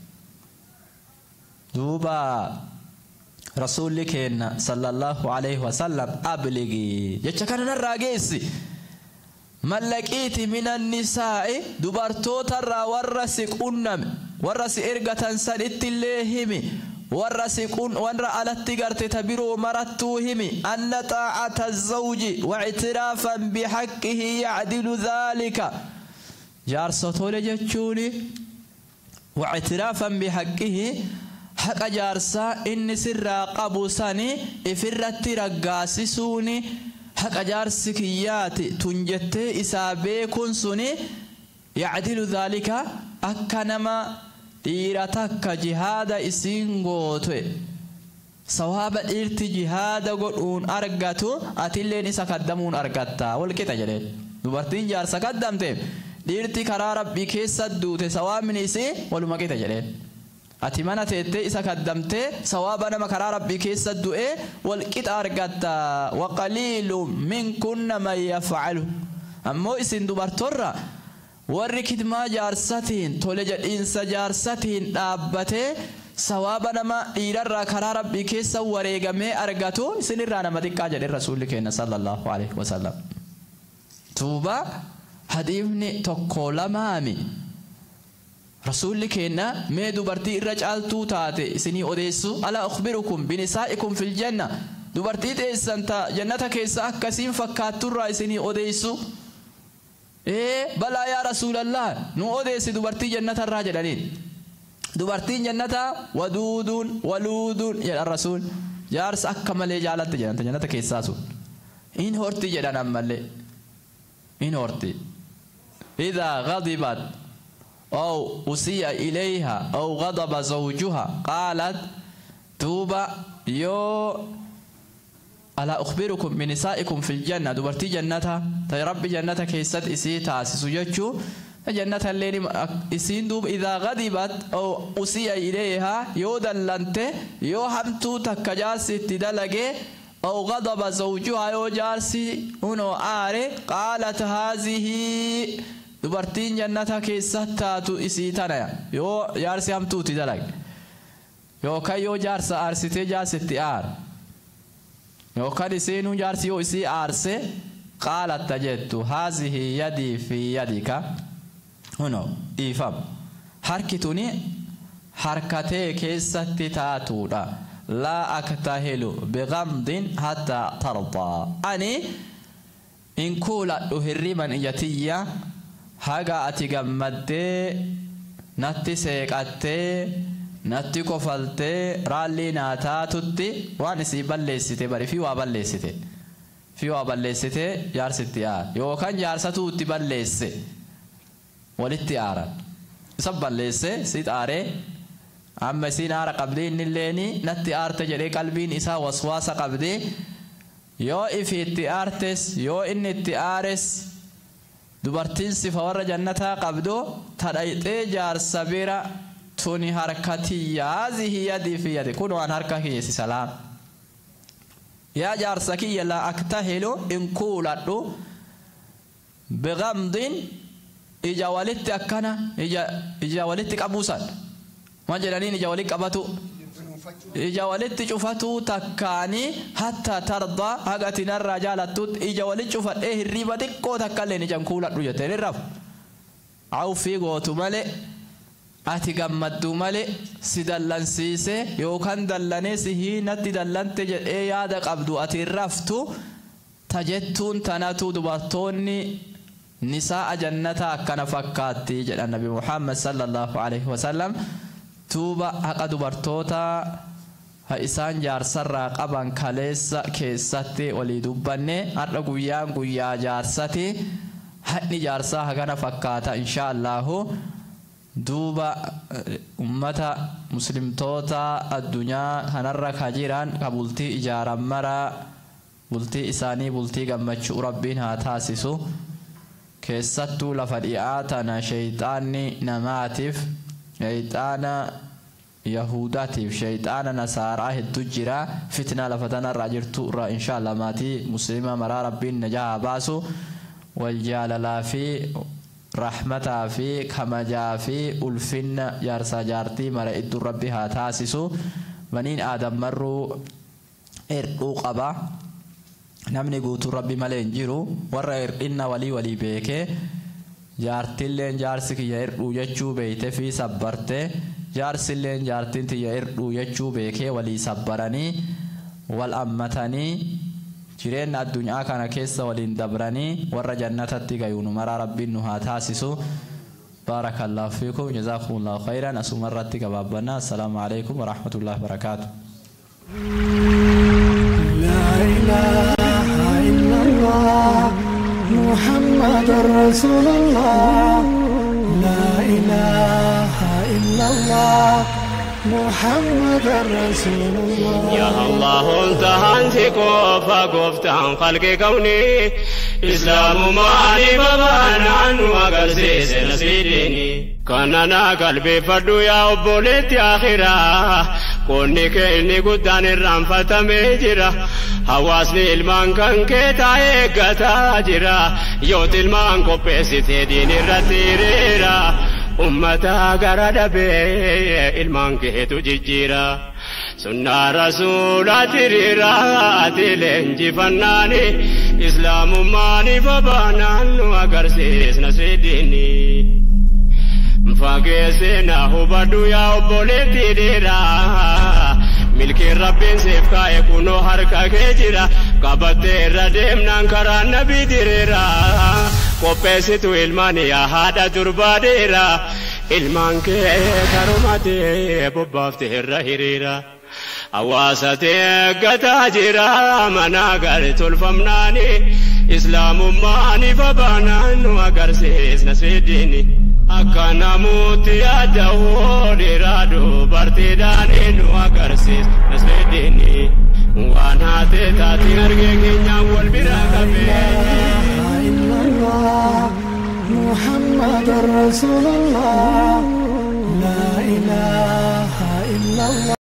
دوبا رسول كينا صلى الله عليه وسلم أبلغي يتشكرنا الراقيسي ملكيت من النساء دبرتوت الرا ورسك أنم ورس إرقة سنت الليهم ورسكون ونرى على التجارة تبرو مرتوهم أن طاعة الزوج واعترافا بحقه يعدل ذلك جارسة لجتشوني واعترافا بحقه حق جارسة إن سر قبوساني إفرت رقاسسوني حق جارسكيات تنجت إسابي كنسوني يعدل ذلك أكنما ديرتك جهاد إسينغوتو سواب إرت جهاد قلون أرقاتو أتلين إسا قدمون أرقاتا والكتا جلين دوبرتين جارسة قدمتين ديرتي كرا ربي كيسا دوتي سواب من إسي ولما كتا جلين أتمنى تيتي إسا قدمتي سوابنا مكرا ربي كيسا دوئي والكتا أرقاتا وقليل من كنا ما يفعله أمو إسين دوبرتورا وركد ما جارستين تولج الإنس جارستين أبته sawaaba nama dhiirarraa karaa rabbii keessa wareegamee argatuun isinirraa nama xiqqaa jedhe rasuulli keenya sallallahu alaihi wasallam. Tuuba hadiifni tokko lamaami rasuulli keenya mee dubartii irra caaltuu taate isinii odeessu ala ukhbirukum binisaa'ikum fil janna dubartii teessan ta jannata keessa akkasiin fakkaatturraa isinii odeessu balaa yaa rasuulallah nu odeessi dubartii jannatarraa jedhaniin. dubartiin jannata waluudun jedhan rasuul jaarsa akka malee jaalatte jedhan jannata keessaa sun in horti jedhan ammallee in horti idhaa ghadibat aw usiya ilayha aw ghadaba zawjuha qaalat tuuba yoo ala ukhbirukum binisaa'ikum fil janna dubartii jannata ta rabbi jannata keessatti isii taasisu jechuu جنة الليل إسين دوب إذا غضبت أو أسيء إليها يودن لنته يو همتو تكجاسي تدلقي أو غضب زوجها يو جارسي هنو آري قالت هذه دبرتين جنة كيستاتو إسيتنا يو جارسي همتو تدلق يو كي يو جارس آرسي تجاسي تيار يو كان إسينو جارسي يو إسي آرسي قالت تجدت هذه يدي في يدك هنا إيفام حركتني حركتي كيست تاتودا لا أكتهل بغمض حتى ترضى أني إن كولا أهرمن إجتيا حاجة أتجمد نتي سيكتي نتي كفلتي رالي ناتاتوتي وانسي بلسيتي بري في وابلسيتي في وابلسيتي جارستي يوكان جارستو تبلسي والاتعارة سبب ليس سيد آره أما سينار قبلين الليني نتعار تجري قلبين إسا وسواس قبلي يو إفي اتعارتس يو إن اتعارس دبرتين سفور جنتا قبدو ترأيتي جار سبيرا توني حركتي هذه يدي في يدي كونوا عن حركة سلام يا جار سكي لا أكتهلو إن كولتو بغمض إجا والدت أكنا إجا والدت كابوسان ما جلانين إجا والدت كابتو إجا والدت شوفتو تكاني حتى ترضى هاجتنا الرجال توت إجا والدت شوفت الريبة تكو تكلين إجا كولا رجتين الرف أو في قوتو مالي أتجمدو مالي سدلن سيسه يوكان دلني سهي نتي دلن تجد يادك أبدو أترفتو تجتون تناتو دبرتوني نساء جنتا كان فكاتي جل النبي محمد صلى الله عليه وسلم توبا حق دبرتوتا هايسان جار سرا قبان كاليس كيساتي ولي دبني أرقويان قويا جارساتي هني جارسا كان فكاتا إن شاء الله دوبا أمتا مسلم توتا الدنيا هنرى كجيران كبولتي إجارة مرا بولتي إساني بولتي قمتشو ربين هاتاسسو كيستو لفريعاتنا شيطاني نماتف شيطانا يهوداتف شيطانا نصارى التجرا فتنة لفتنا الراجر تورا إن شاء الله ماتي مسلمة مرا ربين نجاها باسو والجاللا في رحمة في كمجا في ألفن يارسا جارتي مرا إدو ربها تاسسو منين آدم مرو إرقو قبا namni guutuu rabbi malee hin jiru warra hir'inna walii beeke jaartilleen jaarsi kiyya hirdhuu jechuu beeyte fi sabbarte jaarsilleen jaartiin tiyya hirdhuu jechuu beekee walii sabbaranii wal ammatanii jireenya addunyaa kana keessa waliin dabranii warra jannatatti gayuunu maraa rabbiin nu haa taasisu. barakallahu fiikum jazakumullahu khairan asumarratti gabaabbanna. assalaamu alaykum wa rahmatullahi wa barakatuh. محمد رسول الله لا إله إلا الله محمد رسول الله يا الله انت هانتكو فقفتان خلق كوني إسلام معاني بابان عنه وقرسيس نسيديني كاننا قلبي فردو يا أبوليت يا خيرا كوني كيني قدان الرنفة ميجرا حواسني المان كان كيتا إيقاتا جرا يوت المان كوبيسي تديني رتيريرا ummata gara dhabee ilmaan keetu jijjiira sunnaa rasuulati riiraati leenjifannaani islaamummaani babaanaan nu agarsiisna sidiini fageessina hubadhu yaa obboleetti dhiira milkiin rabbiin siif kaa'e kunoo harka kee jira qabattee irra deemnaan karaa nabii diriira qopheessitu ilmaan yaa haadha durbaa dhiira ilmaan kee karumatee bobbaaftee irra hiriira hawaasatee gataa jira manaa gaarii tolfamnaani islaamummaani babaanaan nu agarsiisna sidiini akka namooti yaada dhiiraa dubartiidhaan nu agarsiisna sidiini waan haatee taati argee keenyaan wal bira qabee محمد رسول الله لا إله إلا الله